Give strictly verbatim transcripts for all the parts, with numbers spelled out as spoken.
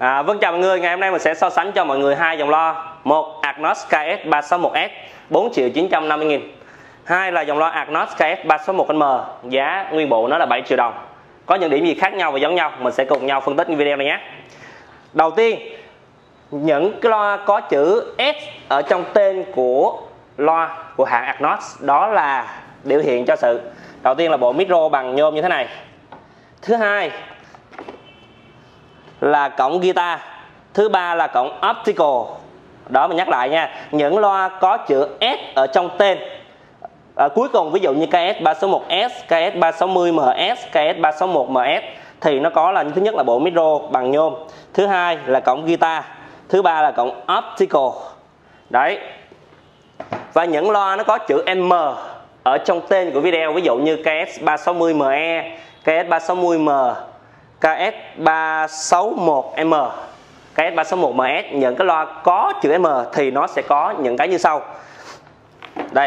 À, vâng chào mọi người, ngày hôm nay mình sẽ so sánh cho mọi người hai dòng loa. Một Agnos K S ba sáu một S bốn triệu chín trăm năm mươi nghìn. Hai là dòng loa Agnos K S ba sáu một M, giá nguyên bộ nó là bảy triệu đồng. Có những điểm gì khác nhau và giống nhau, mình sẽ cùng nhau phân tích video này nhé. Đầu tiên, những cái loa có chữ S ở trong tên của loa của hãng Agnos, đó là biểu hiện cho sự. Đầu tiên là bộ micro bằng nhôm như thế này. Thứ hai là cổng guitar. Thứ ba là cổng optical. Đó, mình nhắc lại nha, những loa có chữ S ở trong tên. À, cuối cùng ví dụ như K S ba sáu một S, K S ba sáu mươi M S, K S ba sáu một M S thì nó có là thứ nhất là bộ micro bằng nhôm, thứ hai là cổng guitar, thứ ba là cổng optical. Đấy. Và những loa nó có chữ M ở trong tên của video, ví dụ như K S ba sáu mươi M E, K S ba sáu mươi M, K S ba sáu một M, K S ba sáu một M S, những cái loa có chữ M thì nó sẽ có những cái như sau. Đây.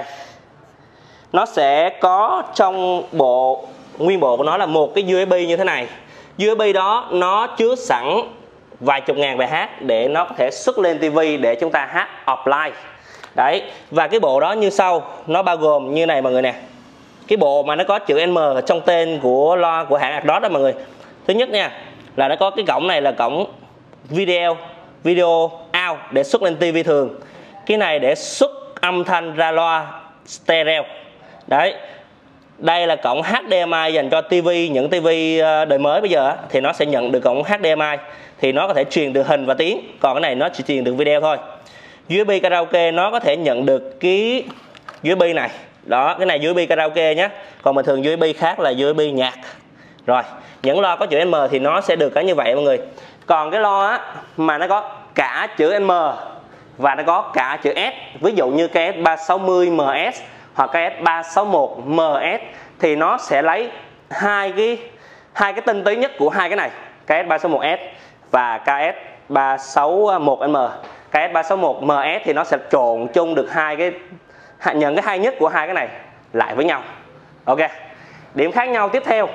Nó sẽ có trong bộ, nguyên bộ của nó là một cái U S B như thế này. U S B đó nó chứa sẵn vài chục ngàn bài hát để nó có thể xuất lên ti vi để chúng ta hát offline. Đấy, và cái bộ đó như sau, nó bao gồm như này mọi người nè. Cái bộ mà nó có chữ M ở trong tên của loa của hãng Agnos đó mọi người. Thứ nhất nha, là nó có cái cổng này là cổng video, video out để xuất lên ti vi thường. Cái này để xuất âm thanh ra loa stereo. Đấy. Đây là cổng H D M I dành cho ti vi, những ti vi đời mới bây giờ thì nó sẽ nhận được cổng H D M I thì nó có thể truyền được hình và tiếng, còn cái này nó chỉ truyền được video thôi. U S B karaoke nó có thể nhận được cái U S B này. Đó, cái này U S B karaoke nhé. Còn bình thường U S B khác là U S B nhạc. Rồi, những loa có chữ M thì nó sẽ được cái như vậy mọi người. Còn cái loa mà nó có cả chữ M và nó có cả chữ S, ví dụ như K S ba sáu mươi M S hoặc K S ba sáu một M S thì nó sẽ lấy hai cái hai cái tinh túy nhất của hai cái này, K S ba sáu một S và K S ba sáu một M. K S ba sáu một M S thì nó sẽ trộn chung được hai cái nhận cái hay nhất của hai cái này lại với nhau. Ok. Điểm khác nhau tiếp theo.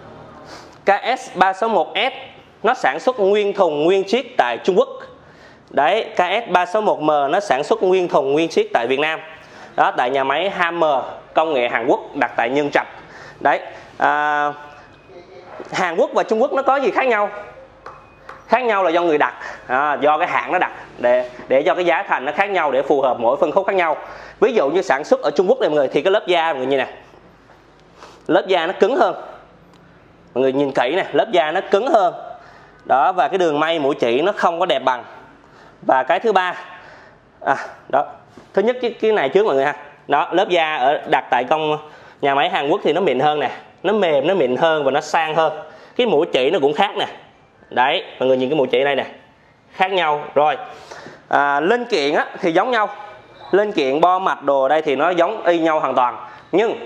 K S ba sáu một S nó sản xuất nguyên thùng nguyên chiếc tại Trung Quốc. Đấy, K S ba sáu một M nó sản xuất nguyên thùng nguyên chiếc tại Việt Nam. Đó, tại nhà máy Hammer công nghệ Hàn Quốc đặt tại Nhân Trạch. Đấy, à, Hàn Quốc và Trung Quốc nó có gì khác nhau? Khác nhau là do người đặt, à, do cái hãng nó đặt để để cho cái giá thành nó khác nhau để phù hợp mỗi phân khúc khác nhau. Ví dụ như sản xuất ở Trung Quốc này mọi người thì cái lớp da mọi người nhìn nè, lớp da nó cứng hơn. Mọi người nhìn kỹ nè, lớp da nó cứng hơn. Đó, và cái đường may mũi chỉ nó không có đẹp bằng. Và cái thứ ba, à, đó, thứ nhất cái, cái này trước mọi người ha. Đó, lớp da ở đặt tại công nhà máy Hàn Quốc thì nó mịn hơn nè, nó mềm, nó mịn hơn và nó sang hơn. Cái mũi chỉ nó cũng khác nè. Đấy, mọi người nhìn cái mũi chỉ đây nè, khác nhau. Rồi, à, linh kiện á, thì giống nhau. Linh kiện bo mạch đồ đây thì nó giống y nhau hoàn toàn. Nhưng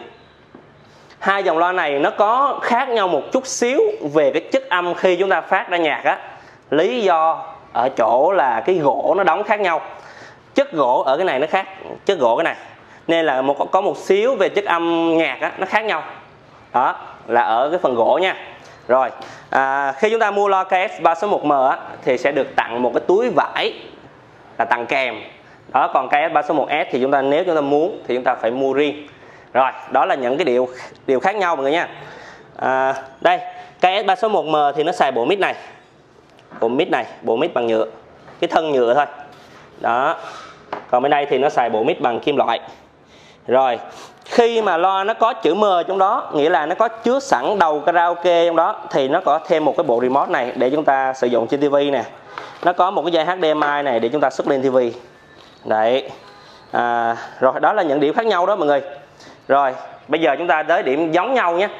hai dòng loa này nó có khác nhau một chút xíu về cái chất âm khi chúng ta phát ra nhạc á. Lý do ở chỗ là cái gỗ nó đóng khác nhau. Chất gỗ ở cái này nó khác chất gỗ cái này, nên là một có một xíu về chất âm nhạc á, nó khác nhau. Đó là ở cái phần gỗ nha. Rồi, à, khi chúng ta mua loa K S ba sáu một M á, thì sẽ được tặng một cái túi vải là tặng kèm. Đó, còn K S ba sáu một S thì chúng ta nếu chúng ta muốn thì chúng ta phải mua riêng. Rồi, đó là những cái điều điều khác nhau mọi người nha. À, đây, K S ba sáu một M thì nó xài bộ mic này. Bộ mic này, bộ mic bằng nhựa, cái thân nhựa thôi. Đó. Còn bên đây thì nó xài bộ mic bằng kim loại. Rồi, khi mà loa nó có chữ M trong đó, nghĩa là nó có chứa sẵn đầu karaoke trong đó, thì nó có thêm một cái bộ remote này để chúng ta sử dụng trên ti vi nè. Nó có một cái dây H D M I này để chúng ta xuất lên ti vi. Đấy. À, rồi, đó là những điểm khác nhau đó mọi người. Rồi, bây giờ chúng ta tới điểm giống nhau nhé.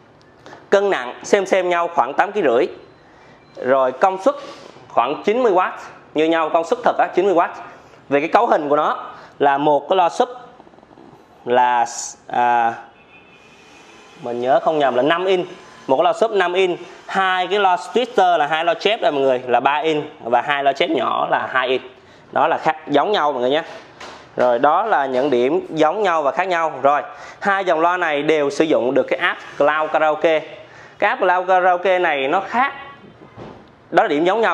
Cân nặng xem xem nhau khoảng tám ki lô gam rưỡi. Rồi công suất khoảng chín mươi oát, như nhau, công suất thật á, chín mươi oát. Về cái cấu hình của nó là một cái loa sub là à, mình nhớ không nhầm là năm inch, một cái loa sub năm inch, hai cái loa splitter là hai loa chép đây mọi người là ba inch và hai loa chép nhỏ là hai inch. Đó là khác giống nhau mọi người nhé. Rồi, đó là những điểm giống nhau và khác nhau. Rồi, hai dòng loa này đều sử dụng được cái app Cloud Karaoke. Cái app Cloud Karaoke này nó khác, đó là điểm giống nhau nhé.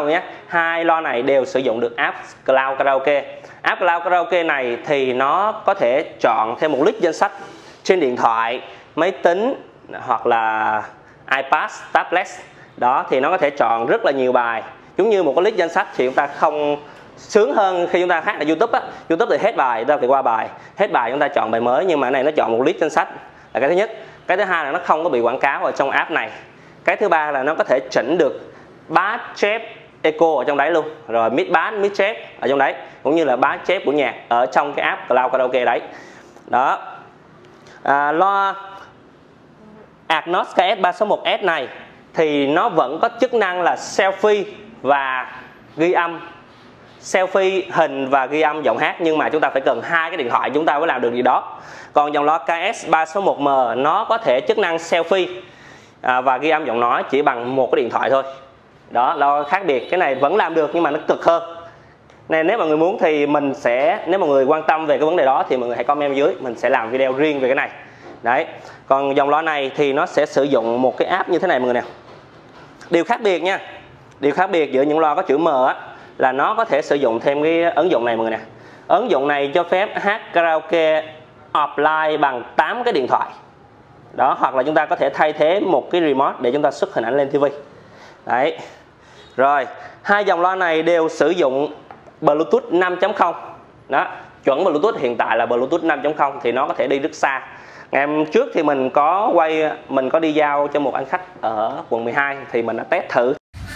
hai loa này đều sử dụng được app Cloud Karaoke. App Cloud Karaoke này thì nó có thể chọn thêm một list danh sách trên điện thoại, máy tính hoặc là iPad, tablet. Đó thì nó có thể chọn rất là nhiều bài, giống như một cái list danh sách. Thì chúng ta không sướng hơn khi chúng ta hát ở YouTube á, YouTube thì hết bài chúng ta phải qua bài, hết bài chúng ta chọn bài mới, nhưng mà cái này nó chọn một list danh sách là cái thứ nhất. Cái thứ hai là nó không có bị quảng cáo ở trong app này. Cái thứ ba là nó có thể chỉnh được bass, chép, echo ở trong đấy luôn, rồi mid bass, mid chép ở trong đấy, cũng như là bass chép của nhạc ở trong cái app Cloud Karaoke đấy. Đó. À, loa Agnos K S ba sáu một S này thì nó vẫn có chức năng là selfie và ghi âm, selfie hình và ghi âm giọng hát, nhưng mà chúng ta phải cần hai cái điện thoại chúng ta mới làm được gì đó. Còn dòng loa K S ba sáu một M nó có thể chức năng selfie à, và ghi âm giọng nói chỉ bằng một cái điện thoại thôi. Đó là khác biệt, cái này vẫn làm được nhưng mà nó cực hơn. Nên nếu mọi người muốn thì mình sẽ, nếu mọi người quan tâm về cái vấn đề đó thì mọi người hãy comment dưới, mình sẽ làm video riêng về cái này. Đấy. Còn dòng loa này thì nó sẽ sử dụng một cái app như thế này mọi người nè. Điều khác biệt nha, điều khác biệt giữa những loa có chữ M á, là nó có thể sử dụng thêm cái ứng dụng này mọi người nè. Ứng dụng này cho phép hát karaoke offline bằng tám cái điện thoại. Đó, hoặc là chúng ta có thể thay thế một cái remote để chúng ta xuất hình ảnh lên ti vi. Đấy. Rồi, hai dòng loa này đều sử dụng Bluetooth năm chấm không. Đó, chuẩn Bluetooth hiện tại là Bluetooth năm chấm không thì nó có thể đi rất xa. Ngày hôm trước thì mình có quay, mình có đi giao cho một anh khách ở quận mười hai thì mình đã test thử.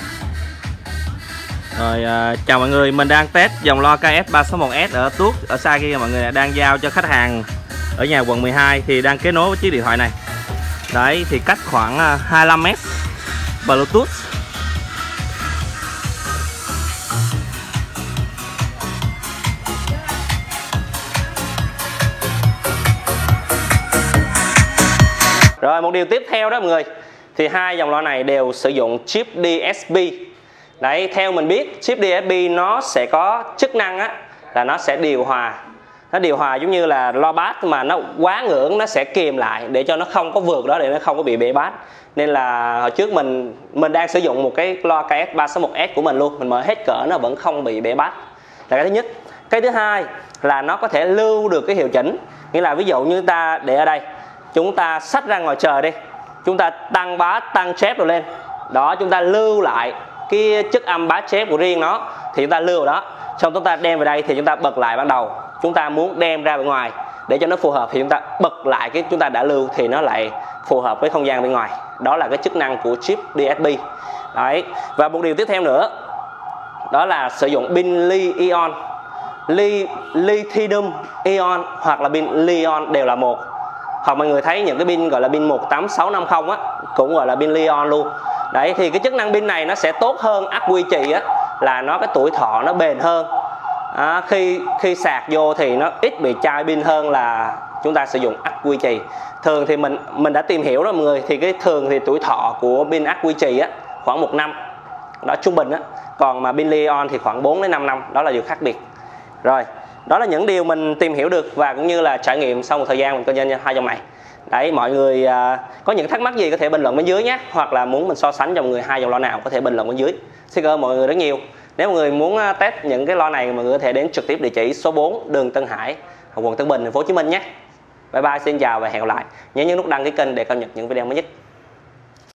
Rồi, uh, chào mọi người, mình đang test dòng loa K S ba sáu một S ở Tuốt, ở xa kia mọi người, đang giao cho khách hàng ở nhà quận mười hai thì đang kết nối với chiếc điện thoại này. Đấy, thì cách khoảng uh, hai mươi lăm mét Bluetooth. Rồi, một điều tiếp theo đó mọi người, thì hai dòng loa này đều sử dụng chip D S P. Đấy, theo mình biết chip D S P nó sẽ có chức năng á, là nó sẽ điều hòa. Nó điều hòa giống như là loa bass mà nó quá ngưỡng nó sẽ kìm lại để cho nó không có vượt đó, để nó không có bị bể bass. Nên là hồi trước mình mình đang sử dụng một cái loa K S ba sáu một S của mình luôn, mình mở hết cỡ nó vẫn không bị bể bass. Là cái thứ nhất. Cái thứ hai là nó có thể lưu được cái hiệu chỉnh. Nghĩa là ví dụ như ta để ở đây, chúng ta xách ra ngoài trời đi, chúng ta tăng bass, tăng chép rồi lên. Đó, chúng ta lưu lại cái chất âm bass chép của riêng nó thì chúng ta lưu đó. Xong chúng ta đem về đây thì chúng ta bật lại ban đầu. Chúng ta muốn đem ra bên ngoài để cho nó phù hợp thì chúng ta bật lại cái chúng ta đã lưu thì nó lại phù hợp với không gian bên ngoài. Đó là cái chức năng của chip D S P. Đấy. Và một điều tiếp theo nữa đó là sử dụng pin Li-ion, Li, Lithium ion hoặc là pin Li-ion đều là một. Hoặc mọi người thấy những cái pin gọi là pin một tám sáu năm không á, cũng gọi là pin Li-ion luôn. Đấy, thì cái chức năng pin này nó sẽ tốt hơn ắc quy trì á, là nó cái tuổi thọ nó bền hơn. À, khi khi sạc vô thì nó ít bị chai pin hơn là chúng ta sử dụng ắc quy trì. Thường thì mình mình đã tìm hiểu đó mọi người, thì cái thường thì tuổi thọ của pin ắc quy trì á khoảng một năm. Đó trung bình á. Còn mà pin Li-ion thì khoảng bốn đến năm năm, đó là điều khác biệt. Rồi, đó là những điều mình tìm hiểu được và cũng như là trải nghiệm sau một thời gian mình kinh doanh hai dòng này. Đấy, mọi người à, có những thắc mắc gì có thể bình luận bên dưới nhé, hoặc là muốn mình so sánh cho mọi người hai dòng loa nào có thể bình luận bên dưới. Xin cảm ơn mọi người rất nhiều. Nếu mọi người muốn test những cái loa này, mọi người có thể đến trực tiếp địa chỉ số bốn đường Tân Hải, quận Tân Bình, thành phố Hồ Chí Minh nhé. Bye bye, xin chào và hẹn gặp lại. Nhớ nhấn nút đăng ký kênh để cập nhật những video mới nhất.